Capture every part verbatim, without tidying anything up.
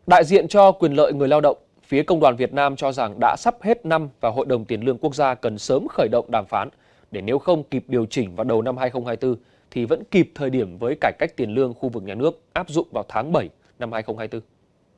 Đại diện cho quyền lợi người lao động, phía Công đoàn Việt Nam cho rằng đã sắp hết năm và Hội đồng Tiền lương Quốc gia cần sớm khởi động đàm phán để nếu không kịp điều chỉnh vào đầu năm hai không hai tư thì vẫn kịp thời điểm với cải cách tiền lương khu vực nhà nước áp dụng vào tháng bảy năm hai không hai tư.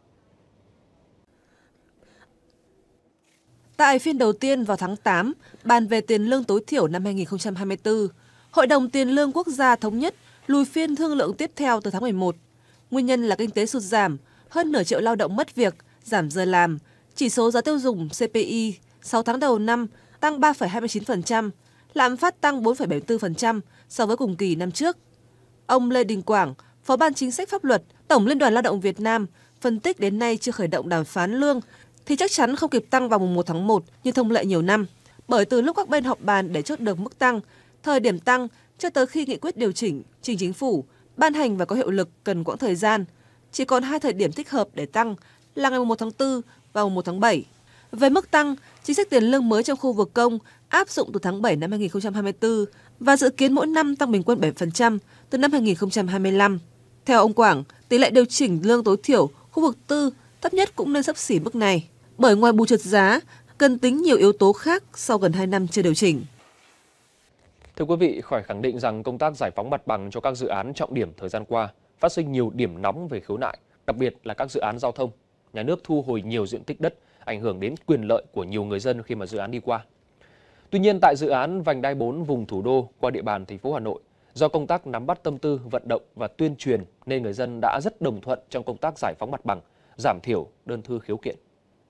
Tại phiên đầu tiên vào tháng tám, bàn về tiền lương tối thiểu năm hai nghìn không trăm hai mươi tư, Hội đồng Tiền lương Quốc gia thống nhất lùi phiên thương lượng tiếp theo từ tháng mười một. Nguyên nhân là kinh tế sụt giảm, hơn nửa triệu lao động mất việc, giảm giờ làm, chỉ số giá tiêu dùng xê pê i sáu tháng đầu năm tăng ba phẩy hai mươi chín phần trăm, lạm phát tăng bốn phẩy bảy mươi tư phần trăm so với cùng kỳ năm trước. Ông Lê Đình Quảng, Phó ban Chính sách Pháp luật, Tổng Liên đoàn Lao động Việt Nam, phân tích đến nay chưa khởi động đàm phán lương thì chắc chắn không kịp tăng vào mùng một tháng một như thông lệ nhiều năm. Bởi từ lúc các bên họp bàn để chốt được mức tăng, thời điểm tăng cho tới khi nghị quyết điều chỉnh, trình chính phủ, ban hành và có hiệu lực cần quãng thời gian. Chỉ còn hai thời điểm thích hợp để tăng là ngày mùng một tháng tư và mùng một tháng bảy. Về mức tăng, chính sách tiền lương mới trong khu vực công áp dụng từ tháng bảy năm hai nghìn không trăm hai mươi tư và dự kiến mỗi năm tăng bình quân bảy phần trăm từ năm hai nghìn không trăm hai mươi lăm. Theo ông Quảng, tỷ lệ điều chỉnh lương tối thiểu khu vực tư thấp nhất cũng nên xấp xỉ mức này. Bởi ngoài bù trượt giá, cần tính nhiều yếu tố khác sau gần hai năm chưa điều chỉnh. Thưa quý vị, khỏi khẳng định rằng công tác giải phóng mặt bằng cho các dự án trọng điểm thời gian qua phát sinh nhiều điểm nóng về khiếu nại, đặc biệt là các dự án giao thông. Nhà nước thu hồi nhiều diện tích đất, ảnh hưởng đến quyền lợi của nhiều người dân khi mà dự án đi qua. Tuy nhiên, tại dự án vành đai bốn vùng thủ đô qua địa bàn thành phố Hà Nội, do công tác nắm bắt tâm tư, vận động và tuyên truyền nên người dân đã rất đồng thuận trong công tác giải phóng mặt bằng, giảm thiểu đơn thư khiếu kiện.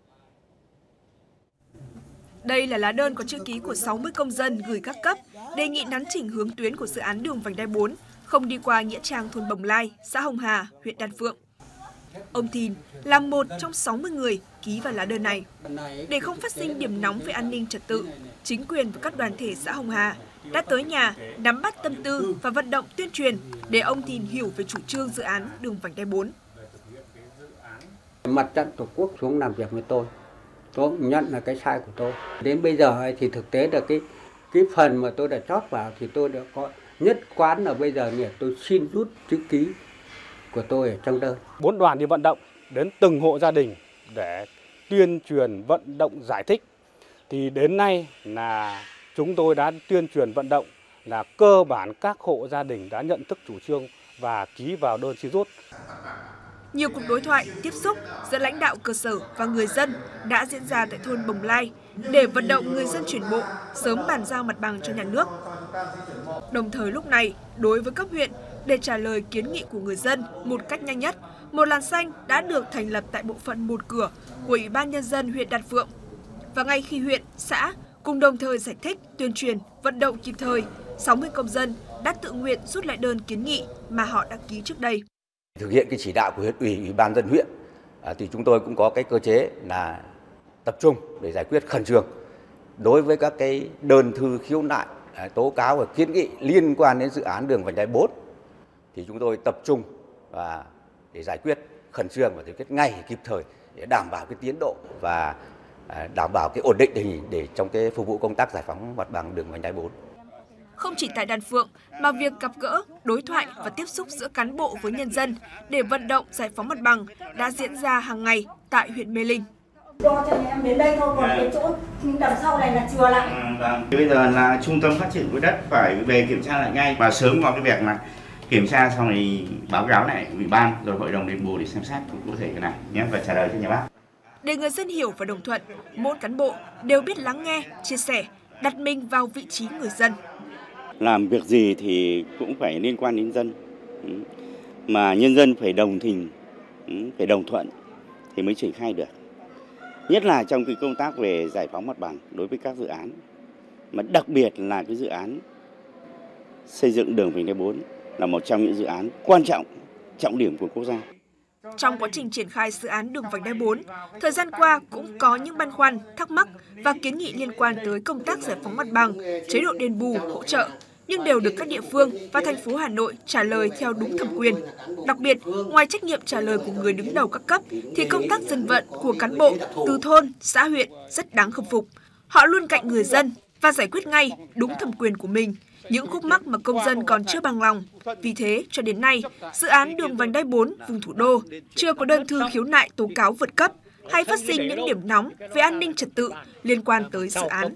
Đây là lá đơn có chữ ký của sáu mươi công dân gửi các cấp, đề nghị nắn chỉnh hướng tuyến của dự án đường vành đai bốn, không đi qua nghĩa trang thôn Bồng Lai, xã Hồng Hà, huyện Đan Phượng. Ông Thìn là một trong sáu mươi người ký vào lá đơn này. Để không phát sinh điểm nóng về an ninh trật tự, chính quyền và các đoàn thể xã Hồng Hà đã tới nhà, nắm bắt tâm tư và vận động tuyên truyền để ông Thìn hiểu về chủ trương dự án đường vành đai bốn. Mặt trận Tổ quốc xuống làm việc với tôi. Tôi nhận là cái sai của tôi. Đến bây giờ thì thực tế là cái cái phần mà tôi đã chót vào thì tôi đã có nhất quán là bây giờ tôi xin rút chữ ký của tôi ở trong đơn. Bốn đoàn đi vận động đến từng hộ gia đình để tuyên truyền vận động giải thích. Thì đến nay là chúng tôi đã tuyên truyền vận động là cơ bản các hộ gia đình đã nhận thức chủ trương và ký vào đơn xin rút. Nhiều cuộc đối thoại, tiếp xúc giữa lãnh đạo cơ sở và người dân đã diễn ra tại thôn Bồng Lai để vận động người dân chuyển bộ, sớm bàn giao mặt bằng cho nhà nước. Đồng thời lúc này, đối với cấp huyện, để trả lời kiến nghị của người dân một cách nhanh nhất, một làn xanh đã được thành lập tại bộ phận một cửa của Ủy ban Nhân dân huyện Đan Phượng. Và ngay khi huyện, xã cùng đồng thời giải thích, tuyên truyền, vận động kịp thời, sáu mươi công dân đã tự nguyện rút lại đơn kiến nghị mà họ đã ký trước đây. Thực hiện cái chỉ đạo của huyện ủy, ủy ban dân huyện thì chúng tôi cũng có cái cơ chế là tập trung để giải quyết khẩn trương đối với các cái đơn thư khiếu nại, tố cáo và kiến nghị liên quan đến dự án đường vành đai bốn thì chúng tôi tập trung và để giải quyết khẩn trương và giải quyết ngay kịp thời để đảm bảo cái tiến độ và đảm bảo cái ổn định tình hình để trong cái phục vụ công tác giải phóng mặt bằng đường vành đai bốn. Không chỉ tại Đan Phượng, mà việc gặp gỡ, đối thoại và tiếp xúc giữa cán bộ với nhân dân để vận động giải phóng mặt bằng đã diễn ra hàng ngày tại huyện Mê Linh. Do cho em đến đây thôi, còn cái chỗ đằng sau này là chừa lại. À, vâng. Bây giờ là trung tâm phát triển quỹ đất phải về kiểm tra lại ngay và sớm vào cái việc là kiểm tra xong thì báo cáo lại ủy ban rồi hội đồng đền bù để xem xét cụ thể cái này nhé và trả lời cho nhà bác. Để người dân hiểu và đồng thuận, mỗi cán bộ đều biết lắng nghe, chia sẻ, đặt mình vào vị trí người dân. Làm việc gì thì cũng phải liên quan đến dân, mà nhân dân phải đồng tình, phải đồng thuận thì mới triển khai được. Nhất là trong cái công tác về giải phóng mặt bằng đối với các dự án, mà đặc biệt là cái dự án xây dựng đường vành đai bốn là một trong những dự án quan trọng, trọng điểm của quốc gia. Trong quá trình triển khai dự án đường vành đai bốn, thời gian qua cũng có những băn khoăn, thắc mắc và kiến nghị liên quan tới công tác giải phóng mặt bằng, chế độ đền bù, hỗ trợ, nhưng đều được các địa phương và thành phố Hà Nội trả lời theo đúng thẩm quyền. Đặc biệt, ngoài trách nhiệm trả lời của người đứng đầu các cấp, thì công tác dân vận của cán bộ từ thôn, xã huyện rất đáng khâm phục. Họ luôn cạnh người dân, và giải quyết ngay đúng thẩm quyền của mình những khúc mắc mà công dân còn chưa bằng lòng. Vì thế, cho đến nay, dự án đường vành đai bốn vùng thủ đô chưa có đơn thư khiếu nại tố cáo vượt cấp hay phát sinh những điểm nóng về an ninh trật tự liên quan tới dự án.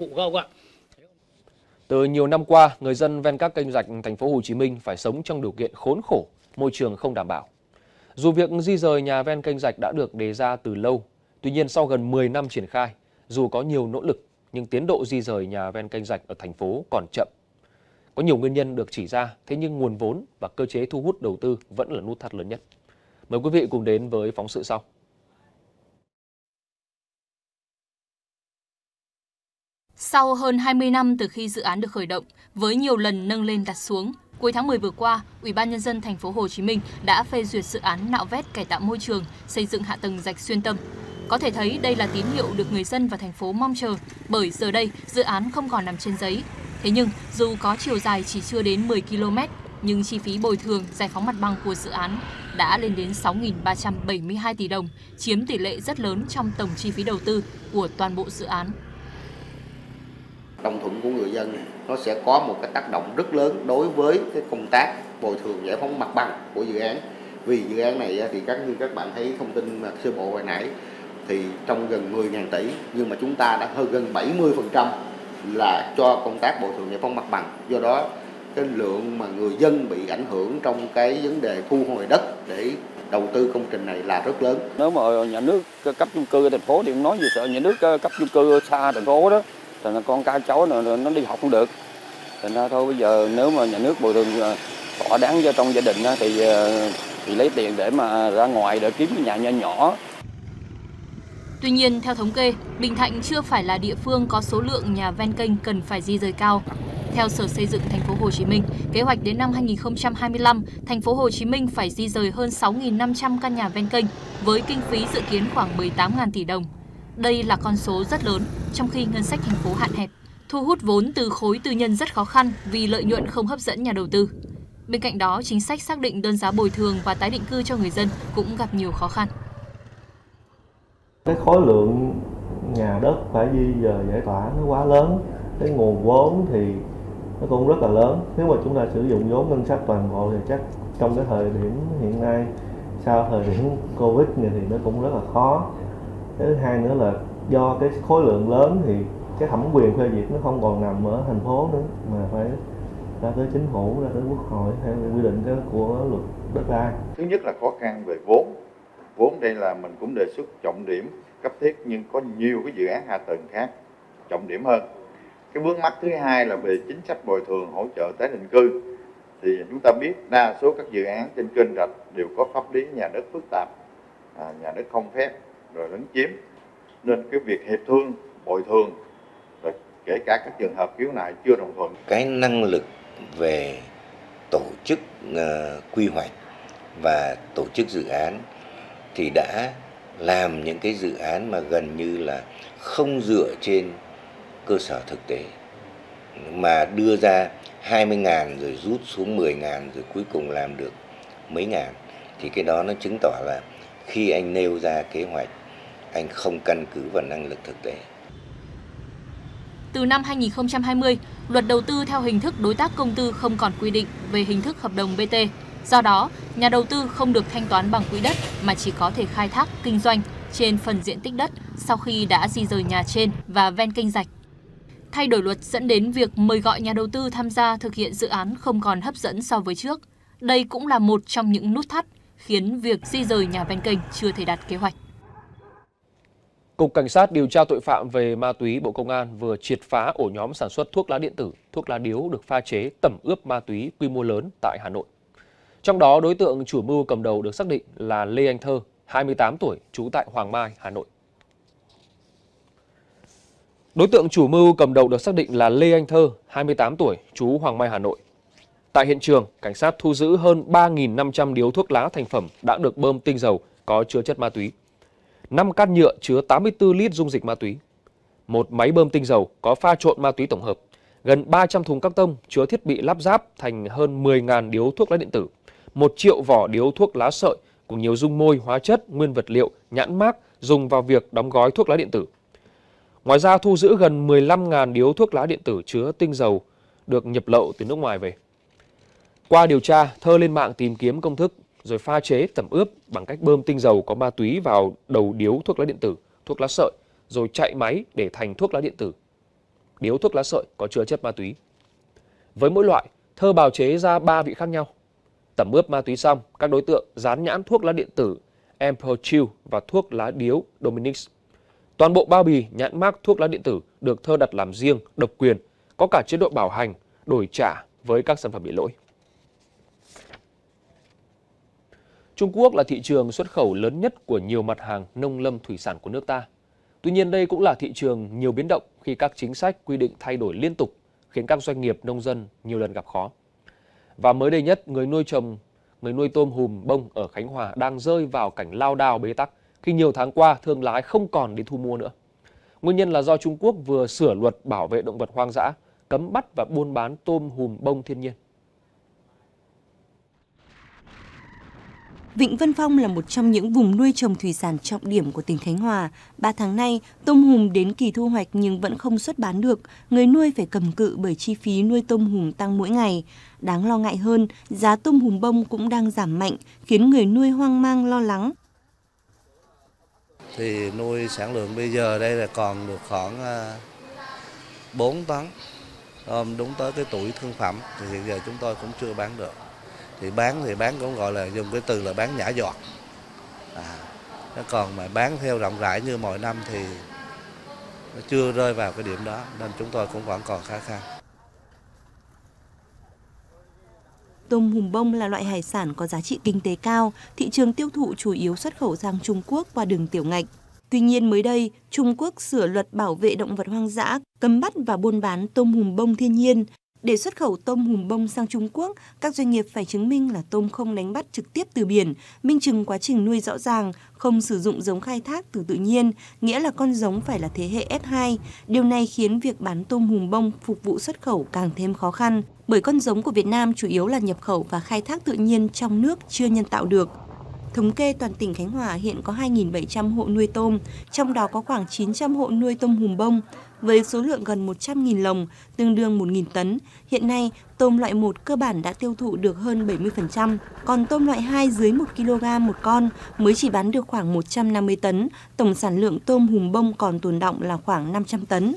Từ nhiều năm qua, người dân ven các kênh rạch thành phố Hồ Chí Minh phải sống trong điều kiện khốn khổ, môi trường không đảm bảo. Dù việc di rời nhà ven kênh rạch đã được đề ra từ lâu, tuy nhiên sau gần mười năm triển khai, dù có nhiều nỗ lực nhưng tiến độ di rời nhà ven kênh rạch ở thành phố còn chậm. Có nhiều nguyên nhân được chỉ ra, thế nhưng nguồn vốn và cơ chế thu hút đầu tư vẫn là nút thắt lớn nhất. Mời quý vị cùng đến với phóng sự sau. Sau hơn hai mươi năm từ khi dự án được khởi động, với nhiều lần nâng lên đặt xuống, cuối tháng mười vừa qua, Ủy ban nhân dân thành phố Hồ Chí Minh đã phê duyệt dự án nạo vét cải tạo môi trường, xây dựng hạ tầng rạch xuyên tâm. Có thể thấy đây là tín hiệu được người dân và thành phố mong chờ, bởi giờ đây dự án không còn nằm trên giấy. Thế nhưng, dù có chiều dài chỉ chưa đến mười ki lô mét, nhưng chi phí bồi thường giải phóng mặt bằng của dự án đã lên đến sáu nghìn ba trăm bảy mươi hai tỷ đồng, chiếm tỷ lệ rất lớn trong tổng chi phí đầu tư của toàn bộ dự án. Đồng thuận của người dân nó sẽ có một cái tác động rất lớn đối với cái công tác bồi thường giải phóng mặt bằng của dự án. Vì dự án này thì các như các bạn thấy thông tin sơ bộ hồi nãy thì trong gần mười nghìn tỷ, nhưng mà chúng ta đã hơn gần bảy mươi phần trăm là cho công tác bồi thường giải phóng mặt bằng. Do đó cái lượng mà người dân bị ảnh hưởng trong cái vấn đề thu hồi đất để đầu tư công trình này là rất lớn. Nếu mà nhà nước cấp chung cư ở thành phố thì không nói gì, sợ nhà nước cấp chung cư xa thành phố đó, thì là con cái cháu nó, nó đi học không được. Thành ra thôi bây giờ nếu mà nhà nước bồi thường thỏa đáng cho trong gia đình thì thì lấy tiền để mà ra ngoài để kiếm nhà nhỏ nhỏ. Tuy nhiên, theo thống kê, Bình Thạnh chưa phải là địa phương có số lượng nhà ven kênh cần phải di rời cao. Theo Sở Xây dựng thành phố Hồ Chí Minh, kế hoạch đến năm hai nghìn không trăm hai mươi lăm, thành phố Hồ Chí Minh phải di rời hơn sáu nghìn năm trăm căn nhà ven kênh với kinh phí dự kiến khoảng mười tám nghìn tỷ đồng. Đây là con số rất lớn, trong khi ngân sách thành phố hạn hẹp. Thu hút vốn từ khối tư nhân rất khó khăn vì lợi nhuận không hấp dẫn nhà đầu tư. Bên cạnh đó, chính sách xác định đơn giá bồi thường và tái định cư cho người dân cũng gặp nhiều khó khăn. Cái khối lượng nhà đất phải di dời giải tỏa nó quá lớn, cái nguồn vốn thì nó cũng rất là lớn. Nếu mà chúng ta sử dụng vốn ngân sách toàn bộ thì chắc trong cái thời điểm hiện nay, sau thời điểm Covid này thì nó cũng rất là khó. Cái thứ hai nữa là do cái khối lượng lớn thì cái thẩm quyền phê duyệt nó không còn nằm ở thành phố nữa, mà phải ra tới chính phủ, ra tới quốc hội theo quy định của luật đất đai. Thứ nhất là khó khăn về vốn. Vốn đây là mình cũng đề xuất trọng điểm cấp thiết, nhưng có nhiều cái dự án hạ tầng khác trọng điểm hơn. Cái vướng mắc thứ hai là về chính sách bồi thường hỗ trợ tái định cư. Thì chúng ta biết đa số các dự án trên kênh rạch đều có pháp lý nhà đất phức tạp, à, nhà đất không phép rồi lấn chiếm, nên cái việc hiệp thương bồi thường rồi kể cả các trường hợp khiếu nại chưa đồng thuận. Cái năng lực về tổ chức uh, quy hoạch và tổ chức dự án thì đã làm những cái dự án mà gần như là không dựa trên cơ sở thực tế, mà đưa ra hai mươi ngàn rồi rút xuống mười ngàn rồi cuối cùng làm được mấy ngàn. Thì cái đó nó chứng tỏ là khi anh nêu ra kế hoạch, anh không căn cứ vào năng lực thực tế. Từ năm hai nghìn không trăm hai mươi, luật đầu tư theo hình thức đối tác công tư không còn quy định về hình thức hợp đồng bê tê. Do đó, nhà đầu tư không được thanh toán bằng quỹ đất mà chỉ có thể khai thác kinh doanh trên phần diện tích đất sau khi đã di rời nhà trên và ven kênh rạch. Thay đổi luật dẫn đến việc mời gọi nhà đầu tư tham gia thực hiện dự án không còn hấp dẫn so với trước. Đây cũng là một trong những nút thắt khiến việc di rời nhà ven kênh chưa thể đạt kế hoạch. Cục Cảnh sát điều tra tội phạm về ma túy Bộ Công an vừa triệt phá ổ nhóm sản xuất thuốc lá điện tử, thuốc lá điếu được pha chế tẩm ướp ma túy quy mô lớn tại Hà Nội. Trong đó, đối tượng chủ mưu cầm đầu được xác định là Lê Anh Thơ, hai mươi tám tuổi, trú tại Hoàng Mai, Hà Nội. Đối tượng chủ mưu cầm đầu được xác định là Lê Anh Thơ, hai mươi tám tuổi, trú Hoàng Mai, Hà Nội. Tại hiện trường, cảnh sát thu giữ hơn ba nghìn năm trăm điếu thuốc lá thành phẩm đã được bơm tinh dầu có chứa chất ma túy, năm can nhựa chứa tám mươi tư lít dung dịch ma túy, một máy bơm tinh dầu có pha trộn ma túy tổng hợp, gần ba trăm thùng các tông chứa thiết bị lắp ráp thành hơn mười nghìn điếu thuốc lá điện tử, một triệu vỏ điếu thuốc lá sợi cùng nhiều dung môi, hóa chất, nguyên vật liệu, nhãn mác dùng vào việc đóng gói thuốc lá điện tử. Ngoài ra thu giữ gần mười lăm nghìn điếu thuốc lá điện tử chứa tinh dầu được nhập lậu từ nước ngoài về. Qua điều tra, Thơ lên mạng tìm kiếm công thức rồi pha chế tẩm ướp bằng cách bơm tinh dầu có ma túy vào đầu điếu thuốc lá điện tử, thuốc lá sợi rồi chạy máy để thành thuốc lá điện tử. Điếu thuốc lá sợi có chứa chất ma túy. Với mỗi loại, Thơ bào chế ra ba vị khác nhau. Tẩm ướp ma túy xong, các đối tượng dán nhãn thuốc lá điện tử Amperchill và thuốc lá điếu Dominix. Toàn bộ bao bì nhãn mác thuốc lá điện tử được Thơ đặt làm riêng, độc quyền, có cả chế độ bảo hành, đổi trả với các sản phẩm bị lỗi. Trung Quốc là thị trường xuất khẩu lớn nhất của nhiều mặt hàng nông lâm thủy sản của nước ta. Tuy nhiên đây cũng là thị trường nhiều biến động khi các chính sách quy định thay đổi liên tục, khiến các doanh nghiệp nông dân nhiều lần gặp khó. Và mới đây nhất, người nuôi trồng, người nuôi tôm hùm bông ở Khánh Hòa đang rơi vào cảnh lao đao bế tắc khi nhiều tháng qua thương lái không còn đến thu mua nữa. Nguyên nhân là do Trung Quốc vừa sửa luật bảo vệ động vật hoang dã, cấm bắt và buôn bán tôm hùm bông thiên nhiên. Vịnh Vân Phong là một trong những vùng nuôi trồng thủy sản trọng điểm của tỉnh Khánh Hòa. Ba tháng nay, tôm hùm đến kỳ thu hoạch nhưng vẫn không xuất bán được. Người nuôi phải cầm cự bởi chi phí nuôi tôm hùm tăng mỗi ngày. Đáng lo ngại hơn, giá tôm hùm bông cũng đang giảm mạnh, khiến người nuôi hoang mang lo lắng. Thì nuôi sản lượng bây giờ đây là còn được khoảng bốn tấn. Đúng tới cái tuổi thương phẩm thì hiện giờ chúng tôi cũng chưa bán được. Thì bán thì bán cũng gọi là dùng cái từ là bán nhả giọt. À, còn mà bán theo rộng rãi như mọi năm thì nó chưa rơi vào cái điểm đó, nên chúng tôi cũng vẫn còn khá khăn. Tôm hùm bông là loại hải sản có giá trị kinh tế cao, thị trường tiêu thụ chủ yếu xuất khẩu sang Trung Quốc qua đường tiểu ngạch. Tuy nhiên mới đây, Trung Quốc sửa luật bảo vệ động vật hoang dã, cấm bắt và buôn bán tôm hùm bông thiên nhiên. Để xuất khẩu tôm hùm bông sang Trung Quốc, các doanh nghiệp phải chứng minh là tôm không đánh bắt trực tiếp từ biển, minh chứng quá trình nuôi rõ ràng, không sử dụng giống khai thác từ tự nhiên, nghĩa là con giống phải là thế hệ ép hai. Điều này khiến việc bán tôm hùm bông phục vụ xuất khẩu càng thêm khó khăn, bởi con giống của Việt Nam chủ yếu là nhập khẩu và khai thác tự nhiên trong nước chưa nhân tạo được. Thống kê toàn tỉnh Khánh Hòa hiện có hai nghìn bảy trăm hộ nuôi tôm, trong đó có khoảng chín trăm hộ nuôi tôm hùm bông. Với số lượng gần một trăm nghìn lồng, tương đương một nghìn tấn, hiện nay tôm loại một cơ bản đã tiêu thụ được hơn bảy mươi phần trăm, còn tôm loại hai dưới một ki lô gam một con mới chỉ bán được khoảng một trăm năm mươi tấn, tổng sản lượng tôm hùm bông còn tồn đọng là khoảng năm trăm tấn.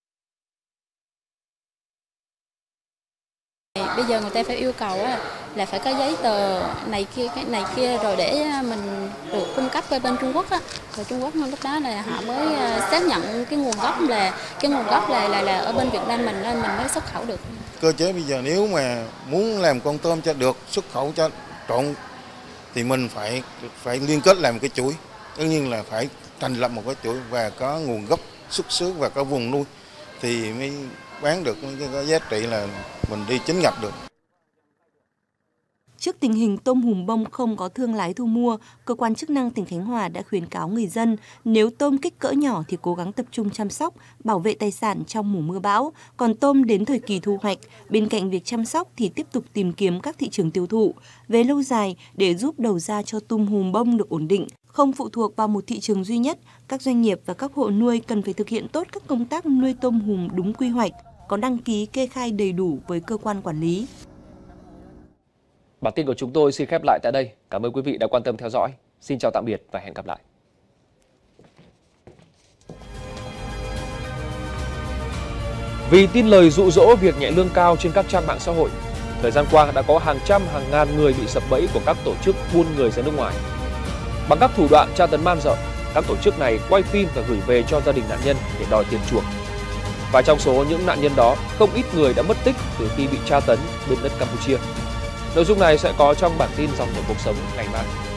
Bây giờ người ta phải yêu cầu là phải có giấy tờ này kia cái này kia rồi để mình được cung cấp qua bên Trung Quốc á, rồi Trung Quốc lúc đó là họ mới xác nhận cái nguồn gốc là cái nguồn gốc là là là ở bên Việt Nam mình nên mình mới xuất khẩu được. Cơ chế bây giờ nếu mà muốn làm con tôm cho được xuất khẩu cho trọn thì mình phải phải liên kết làm cái chuỗi, tất nhiên là phải thành lập một cái chuỗi và có nguồn gốc xuất xứ và có vùng nuôi thì mới bán được cái, cái giá trị là mình đi chính ngạch được. Trước tình hình tôm hùm bông không có thương lái thu mua, cơ quan chức năng tỉnh Khánh Hòa đã khuyến cáo người dân nếu tôm kích cỡ nhỏ thì cố gắng tập trung chăm sóc, bảo vệ tài sản trong mùa mưa bão. Còn tôm đến thời kỳ thu hoạch, bên cạnh việc chăm sóc thì tiếp tục tìm kiếm các thị trường tiêu thụ. Về lâu dài, để giúp đầu ra cho tôm hùm bông được ổn định, không phụ thuộc vào một thị trường duy nhất, các doanh nghiệp và các hộ nuôi cần phải thực hiện tốt các công tác nuôi tôm hùm đúng quy hoạch, có đăng ký kê khai đầy đủ với cơ quan quản lý. Bản tin của chúng tôi xin khép lại tại đây. Cảm ơn quý vị đã quan tâm theo dõi. Xin chào tạm biệt và hẹn gặp lại. Vì tin lời dụ dỗ việc nhẹ lương cao trên các trang mạng xã hội, thời gian qua đã có hàng trăm hàng ngàn người bị sập bẫy của các tổ chức buôn người ra nước ngoài. Bằng các thủ đoạn tra tấn man dợ, các tổ chức này quay phim và gửi về cho gia đình nạn nhân để đòi tiền chuộc. Và trong số những nạn nhân đó, không ít người đã mất tích từ khi bị tra tấn bên đất Campuchia. Nội dung này sẽ có trong bản tin Dòng chảy cuộc sống ngày mai.